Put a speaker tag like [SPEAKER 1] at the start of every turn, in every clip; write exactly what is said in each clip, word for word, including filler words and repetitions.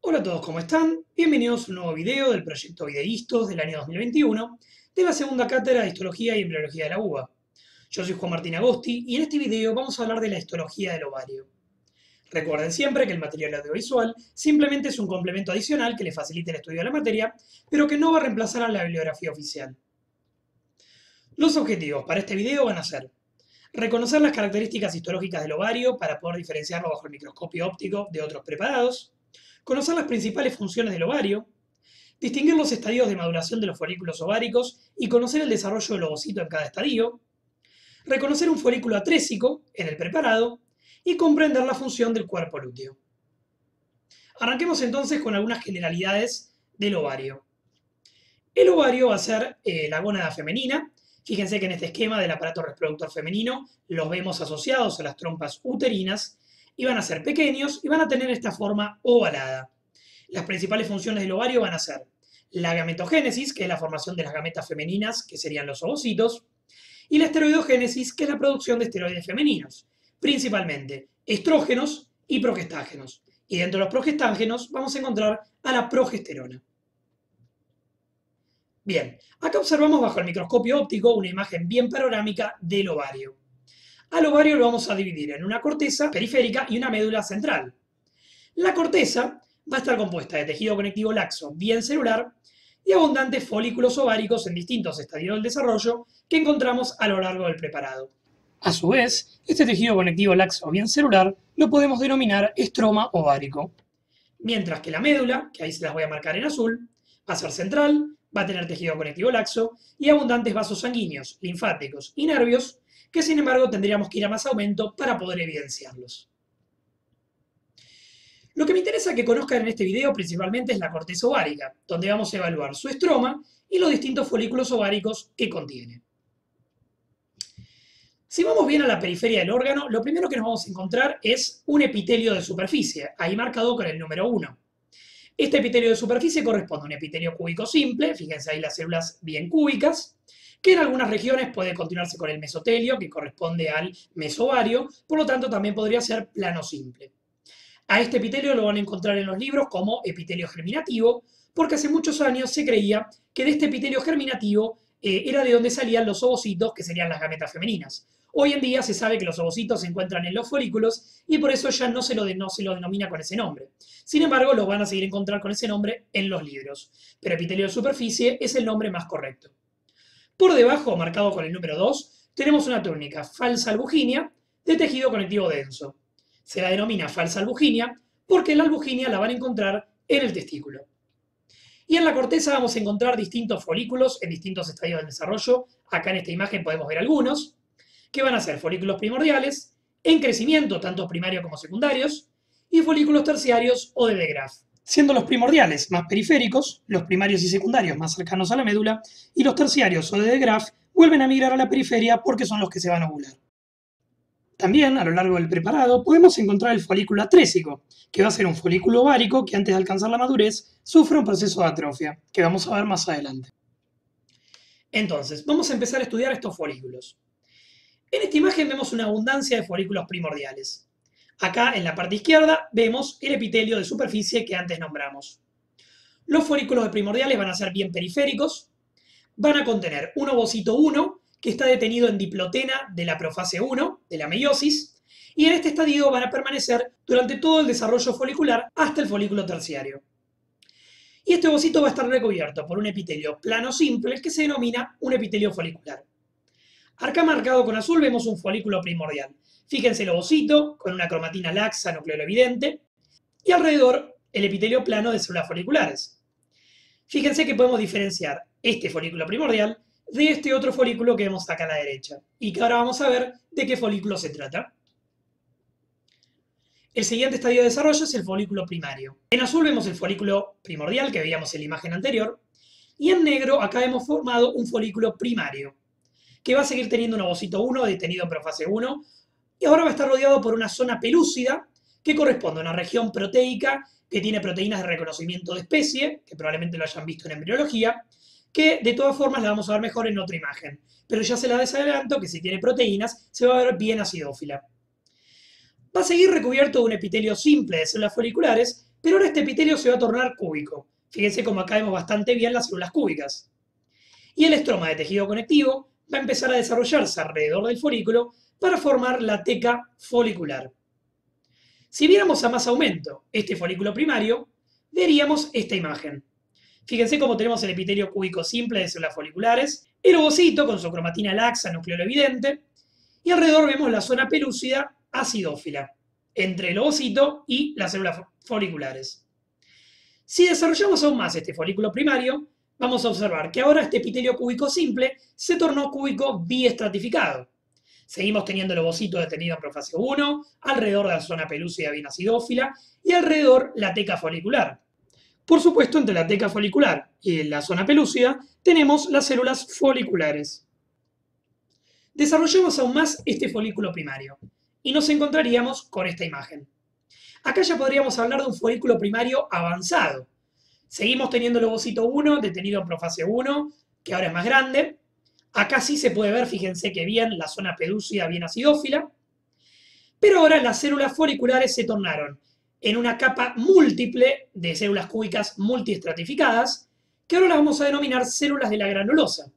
[SPEAKER 1] Hola a todos, ¿cómo están? Bienvenidos a un nuevo video del proyecto Videístos del año dos mil veintiuno de la segunda cátedra de Histología y Embriología de la U B A. Yo soy Juan Martín Agosti y en este video vamos a hablar de la histología del ovario. Recuerden siempre que el material audiovisual simplemente es un complemento adicional que les facilite el estudio de la materia, pero que no va a reemplazar a la bibliografía oficial. Los objetivos para este video van a ser reconocer las características histológicas del ovario para poder diferenciarlo bajo el microscopio óptico de otros preparados, conocer las principales funciones del ovario, distinguir los estadios de maduración de los folículos ováricos y conocer el desarrollo del ovocito en cada estadio, reconocer un folículo atrésico en el preparado y comprender la función del cuerpo lúteo. Arranquemos entonces con algunas generalidades del ovario. El ovario va a ser eh, la gónada femenina. Fíjense que en este esquema del aparato reproductor femenino los vemos asociados a las trompas uterinas y van a ser pequeños y van a tener esta forma ovalada. Las principales funciones del ovario van a ser la gametogénesis, que es la formación de las gametas femeninas, que serían los ovocitos, y la esteroidogénesis, que es la producción de esteroides femeninos, principalmente estrógenos y progestágenos. Y dentro de los progestágenos vamos a encontrar a la progesterona. Bien, acá observamos bajo el microscopio óptico una imagen bien panorámica del ovario. Al ovario lo vamos a dividir en una corteza periférica y una médula central. La corteza va a estar compuesta de tejido conectivo laxo bien celular y abundantes folículos ováricos en distintos estadios del desarrollo que encontramos a lo largo del preparado. A su vez, este tejido conectivo laxo bien celular lo podemos denominar estroma ovárico. Mientras que la médula, que ahí se las voy a marcar en azul, va a ser central, va a tener tejido conectivo laxo y abundantes vasos sanguíneos, linfáticos y nervios, que sin embargo tendríamos que ir a más aumento para poder evidenciarlos. Lo que me interesa que conozcan en este video principalmente es la corteza ovárica, donde vamos a evaluar su estroma y los distintos folículos ováricos que contiene. Si vamos bien a la periferia del órgano, lo primero que nos vamos a encontrar es un epitelio de superficie, ahí marcado con el número uno. Este epitelio de superficie corresponde a un epitelio cúbico simple, fíjense ahí las células bien cúbicas, que en algunas regiones puede continuarse con el mesotelio, que corresponde al mesovario, por lo tanto también podría ser plano simple. A este epitelio lo van a encontrar en los libros como epitelio germinativo, porque hace muchos años se creía que de este epitelio germinativo eh, era de donde salían los ovocitos, que serían las gametas femeninas. Hoy en día se sabe que los ovocitos se encuentran en los folículos y por eso ya no se lo, de, no se lo denomina con ese nombre. Sin embargo, lo van a seguir encontrar con ese nombre en los libros. Pero epitelio de superficie es el nombre más correcto. Por debajo, marcado con el número dos, tenemos una túnica falsa albuginia de tejido conectivo denso. Se la denomina falsa albuginia porque la albuginia la van a encontrar en el testículo. Y en la corteza vamos a encontrar distintos folículos en distintos estadios del desarrollo. Acá en esta imagen podemos ver algunos, que van a ser folículos primordiales, en crecimiento, tanto primarios como secundarios, y folículos terciarios o de de Graaf, siendo los primordiales más periféricos, los primarios y secundarios más cercanos a la médula, y los terciarios o de de Graaf vuelven a migrar a la periferia porque son los que se van a ovular. También, a lo largo del preparado, podemos encontrar el folículo atrésico, que va a ser un folículo ovárico que antes de alcanzar la madurez sufre un proceso de atrofia, que vamos a ver más adelante. Entonces, vamos a empezar a estudiar estos folículos. En esta imagen vemos una abundancia de folículos primordiales. Acá, en la parte izquierda, vemos el epitelio de superficie que antes nombramos. Los folículos primordiales van a ser bien periféricos, van a contener un ovocito uno, que está detenido en diplotena de la profase uno, de la meiosis, y en este estadio van a permanecer durante todo el desarrollo folicular hasta el folículo terciario. Y este ovocito va a estar recubierto por un epitelio plano simple que se denomina un epitelio folicular. Acá marcado con azul vemos un folículo primordial. Fíjense el ovocito con una cromatina laxa nucleolo evidente y alrededor el epitelio plano de células foliculares. Fíjense que podemos diferenciar este folículo primordial de este otro folículo que vemos acá a la derecha y que ahora vamos a ver de qué folículo se trata. El siguiente estadio de desarrollo es el folículo primario. En azul vemos el folículo primordial que veíamos en la imagen anterior y en negro acá hemos formado un folículo primario que va a seguir teniendo un ovocito uno detenido en profase uno y ahora va a estar rodeado por una zona pelúcida que corresponde a una región proteica que tiene proteínas de reconocimiento de especie, que probablemente lo hayan visto en embriología, que de todas formas la vamos a ver mejor en otra imagen. Pero ya se la desadelanto que si tiene proteínas se va a ver bien acidófila. Va a seguir recubierto de un epitelio simple de células foliculares Pero ahora este epitelio se va a tornar cúbico. Fíjense cómo acá vemos bastante bien las células cúbicas. Y el estroma de tejido conectivo va a empezar a desarrollarse alrededor del folículo para formar la teca folicular. Si viéramos a más aumento este folículo primario, veríamos esta imagen. Fíjense cómo tenemos el epitelio cúbico simple de células foliculares, el ovocito con su cromatina laxa, nucleolo evidente, y alrededor vemos la zona pelúcida acidófila, entre el ovocito y las células foliculares. Si desarrollamos aún más este folículo primario, vamos a observar que ahora este epitelio cúbico simple se tornó cúbico biestratificado. Seguimos teniendo el ovocito detenido en profacio uno, alrededor de la zona pelúcida bien acidófila y alrededor la teca folicular. Por supuesto, entre la teca folicular y la zona pelúcida tenemos las células foliculares. Desarrollamos aún más este folículo primario y nos encontraríamos con esta imagen. Acá ya podríamos hablar de un folículo primario avanzado. Seguimos teniendo el ovocito uno detenido en profacio uno, que ahora es más grande. Acá sí se puede ver, fíjense que bien, la zona pelúcida bien acidófila. Pero ahora las células foliculares se tornaron en una capa múltiple de células cúbicas multiestratificadas, que ahora las vamos a denominar células de la granulosa.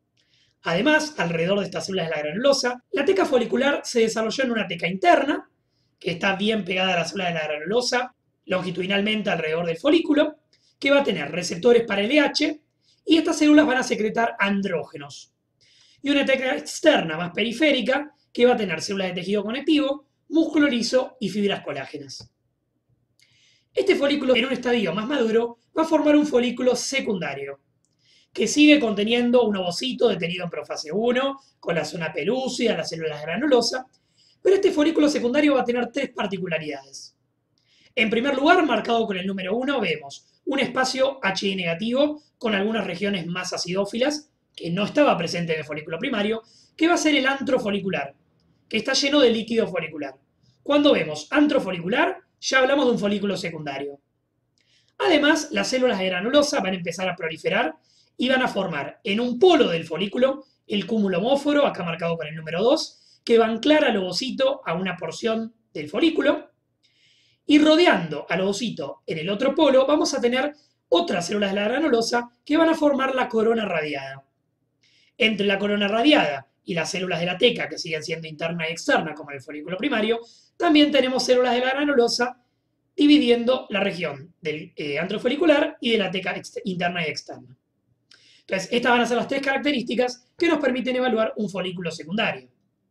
[SPEAKER 1] Además, alrededor de estas células de la granulosa, la teca folicular se desarrolló en una teca interna, que está bien pegada a la célula de la granulosa, longitudinalmente alrededor del folículo, que va a tener receptores para L H, y estas células van a secretar andrógenos. Y una teca externa más periférica, que va a tener células de tejido conectivo, músculo liso y fibras colágenas. Este folículo, en un estadio más maduro, va a formar un folículo secundario, que sigue conteniendo un ovocito detenido en profacio uno, con la zona pelúcida, las células granulosas, pero este folículo secundario va a tener tres particularidades. En primer lugar, marcado con el número uno, vemos un espacio H I negativo con algunas regiones más acidófilas, que no estaba presente en el folículo primario, que va a ser el antro folicular, que está lleno de líquido folicular. Cuando vemos antro folicular, ya hablamos de un folículo secundario. Además, las células de granulosa van a empezar a proliferar y van a formar en un polo del folículo el cúmulo homóforo, acá marcado con el número dos, que va a anclar al ovocito a una porción del folículo, y rodeando al ovocito en el otro polo vamos a tener otras células de la granulosa que van a formar la corona radiada. Entre la corona radiada y las células de la teca, que siguen siendo interna y externa como en el folículo primario, también tenemos células de la granulosa dividiendo la región del eh, antro folicular y de la teca interna y externa. Entonces, estas van a ser las tres características que nos permiten evaluar un folículo secundario.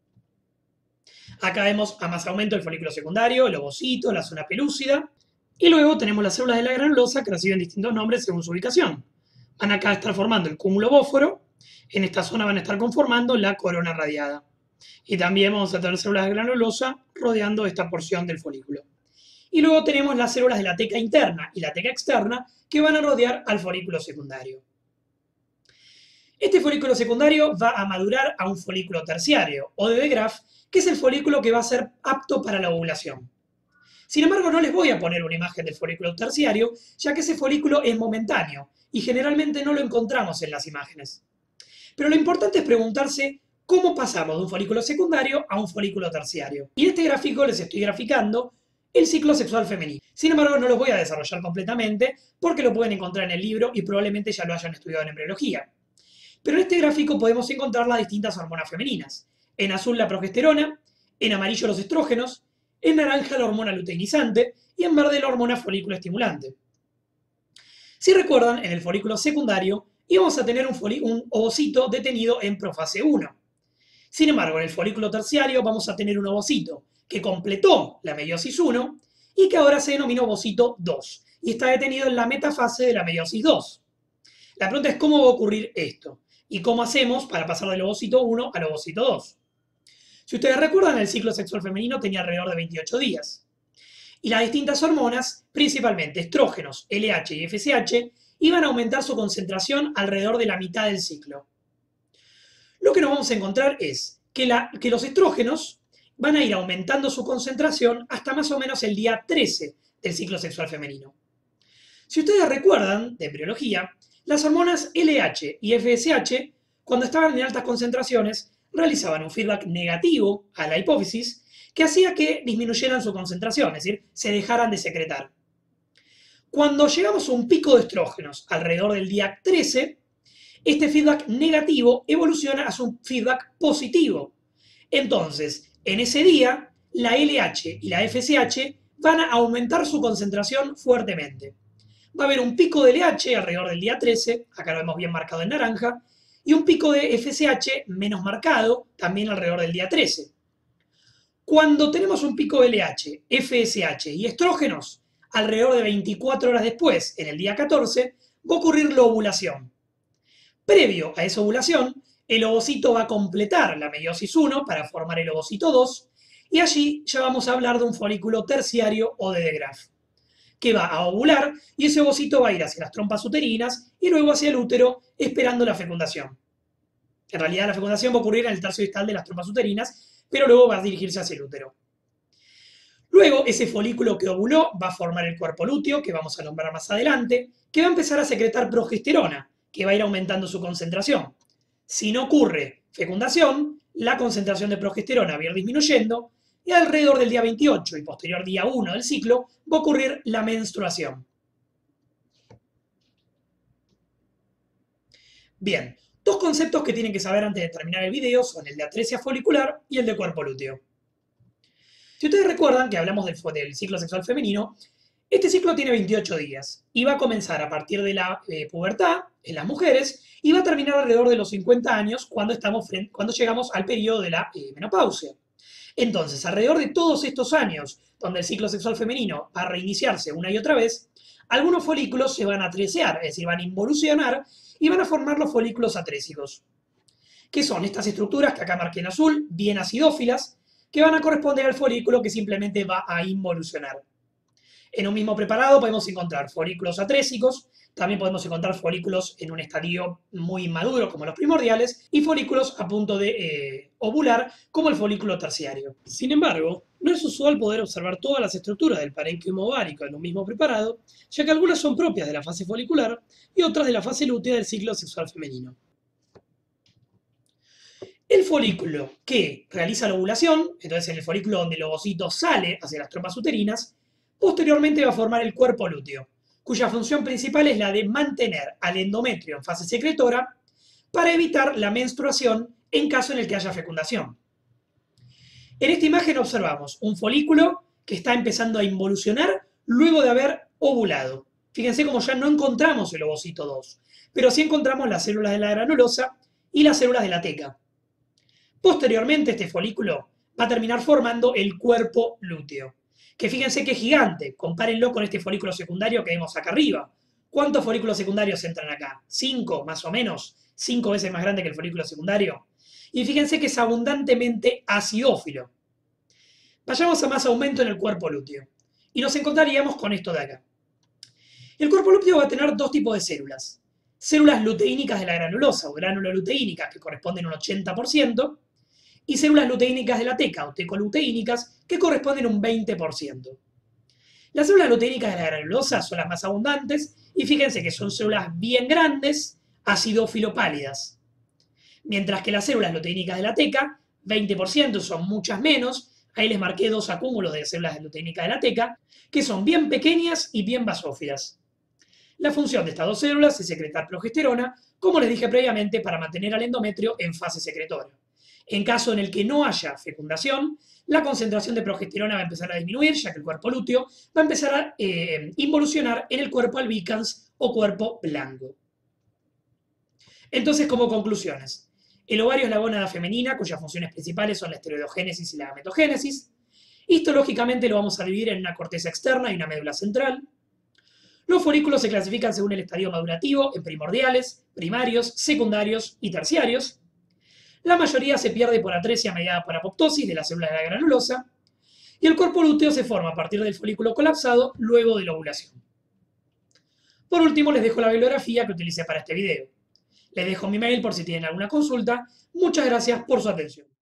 [SPEAKER 1] Acá vemos a más aumento el folículo secundario, el ovocito, la zona pelúcida. Y luego tenemos las células de la granulosa que reciben distintos nombres según su ubicación. Van acá a estar formando el cúmulo bóforo. En esta zona van a estar conformando la corona radiada. Y también vamos a tener células de granulosa rodeando esta porción del folículo. Y luego tenemos las células de la teca interna y la teca externa que van a rodear al folículo secundario. Este folículo secundario va a madurar a un folículo terciario, o de De Graaf, que es el folículo que va a ser apto para la ovulación. Sin embargo, no les voy a poner una imagen del folículo terciario, ya que ese folículo es momentáneo y generalmente no lo encontramos en las imágenes. Pero lo importante es preguntarse cómo pasamos de un folículo secundario a un folículo terciario. Y en este gráfico les estoy graficando el ciclo sexual femenino. Sin embargo, no lo voy a desarrollar completamente porque lo pueden encontrar en el libro y probablemente ya lo hayan estudiado en embriología. Pero en este gráfico podemos encontrar las distintas hormonas femeninas. En azul la progesterona, en amarillo los estrógenos, en naranja la hormona luteinizante y en verde la hormona folículo estimulante. Si recuerdan, en el folículo secundario íbamos a tener un, un ovocito detenido en profase uno. Sin embargo, en el folículo terciario vamos a tener un ovocito que completó la meiosis uno y que ahora se denomina ovocito dos y está detenido en la metafase de la meiosis dos. La pregunta es cómo va a ocurrir esto y cómo hacemos para pasar del ovocito uno al ovocito dos. Si ustedes recuerdan, el ciclo sexual femenino tenía alrededor de veintiocho días. Y las distintas hormonas, principalmente estrógenos, L H y F S H, iban a aumentar su concentración alrededor de la mitad del ciclo. Lo que nos vamos a encontrar es que, la, que los estrógenos van a ir aumentando su concentración hasta más o menos el día trece del ciclo sexual femenino. Si ustedes recuerdan de embriología, las hormonas L H y F S H, cuando estaban en altas concentraciones, realizaban un feedback negativo a la hipófisis que hacía que disminuyeran su concentración, es decir, se dejaran de secretar. Cuando llegamos a un pico de estrógenos alrededor del día trece, este feedback negativo evoluciona hacia un feedback positivo. Entonces, en ese día, la L H y la F S H van a aumentar su concentración fuertemente. Va a haber un pico de L H alrededor del día trece, acá lo vemos bien marcado en naranja, y un pico de F S H menos marcado, también alrededor del día trece. Cuando tenemos un pico de L H, F S H y estrógenos, alrededor de veinticuatro horas después, en el día catorce, va a ocurrir la ovulación. Previo a esa ovulación, el ovocito va a completar la meiosis uno para formar el ovocito dos, y allí ya vamos a hablar de un folículo terciario o de De Graaf, que va a ovular y ese ovocito va a ir hacia las trompas uterinas y luego hacia el útero esperando la fecundación. En realidad la fecundación va a ocurrir en el tercio distal de las trompas uterinas, pero luego va a dirigirse hacia el útero. Luego, ese folículo que ovuló va a formar el cuerpo lúteo, que vamos a nombrar más adelante, que va a empezar a secretar progesterona, que va a ir aumentando su concentración. Si no ocurre fecundación, la concentración de progesterona va a ir disminuyendo, y alrededor del día veintiocho y posterior día uno del ciclo va a ocurrir la menstruación. Bien, dos conceptos que tienen que saber antes de terminar el video son el de atresia folicular y el de cuerpo lúteo. Si ustedes recuerdan que hablamos del, del ciclo sexual femenino, este ciclo tiene veintiocho días y va a comenzar a partir de la eh, pubertad en las mujeres y va a terminar alrededor de los cincuenta años cuando, estamos, cuando llegamos al periodo de la eh, menopausia. Entonces, alrededor de todos estos años donde el ciclo sexual femenino va a reiniciarse una y otra vez, algunos folículos se van a atresear, es decir, van a involucionar y van a formar los folículos atrésicos, que son estas estructuras que acá marqué en azul, bien acidófilas, que van a corresponder al folículo que simplemente va a involucionar. En un mismo preparado podemos encontrar folículos atrésicos, también podemos encontrar folículos en un estadio muy inmaduro, como los primordiales, y folículos a punto de eh, ovular, como el folículo terciario. Sin embargo, no es usual poder observar todas las estructuras del parénquima ovárico en un mismo preparado, ya que algunas son propias de la fase folicular y otras de la fase lútea del ciclo sexual femenino. El folículo que realiza la ovulación, entonces en el folículo donde el ovocito sale hacia las trompas uterinas, posteriormente va a formar el cuerpo lúteo, cuya función principal es la de mantener al endometrio en fase secretora para evitar la menstruación en caso en el que haya fecundación. En esta imagen observamos un folículo que está empezando a involucionar luego de haber ovulado. Fíjense como ya no encontramos el ovocito dos, pero sí encontramos las células de la granulosa y las células de la teca. Posteriormente, este folículo va a terminar formando el cuerpo lúteo, que fíjense que es gigante. Compárenlo con este folículo secundario que vemos acá arriba. ¿Cuántos folículos secundarios entran acá? ¿Cinco, más o menos? ¿Cinco veces más grande que el folículo secundario? Y fíjense que es abundantemente acidófilo. Vayamos a más aumento en el cuerpo lúteo. Y nos encontraríamos con esto de acá. El cuerpo lúteo va a tener dos tipos de células. Células luteínicas de la granulosa o granuloluteínicas, que corresponden a un ochenta por ciento, y células luteínicas de la teca o tecoluteínicas, que corresponden a un veinte por ciento. Las células luteínicas de la granulosa son las más abundantes y fíjense que son células bien grandes, acidófilo-pálidas. Mientras que las células luteínicas de la teca, veinte por ciento, son muchas menos. Ahí les marqué dos acúmulos de células luteínicas de la teca, que son bien pequeñas y bien basófilas. La función de estas dos células es secretar progesterona, como les dije previamente, para mantener al endometrio en fase secretora. En caso en el que no haya fecundación, la concentración de progesterona va a empezar a disminuir, ya que el cuerpo lúteo va a empezar a eh, involucionar en el cuerpo albicans o cuerpo blanco. Entonces, como conclusiones, el ovario es la gónada femenina, cuyas funciones principales son la esteroidogénesis y la gametogénesis. Histológicamente lo vamos a dividir en una corteza externa y una médula central. Los folículos se clasifican según el estadio madurativo en primordiales, primarios, secundarios y terciarios. La mayoría se pierde por atresia mediada por apoptosis de las células de la granulosa, y el cuerpo lúteo se forma a partir del folículo colapsado luego de la ovulación. Por último, les dejo la bibliografía que utilicé para este video. Les dejo mi mail por si tienen alguna consulta. Muchas gracias por su atención.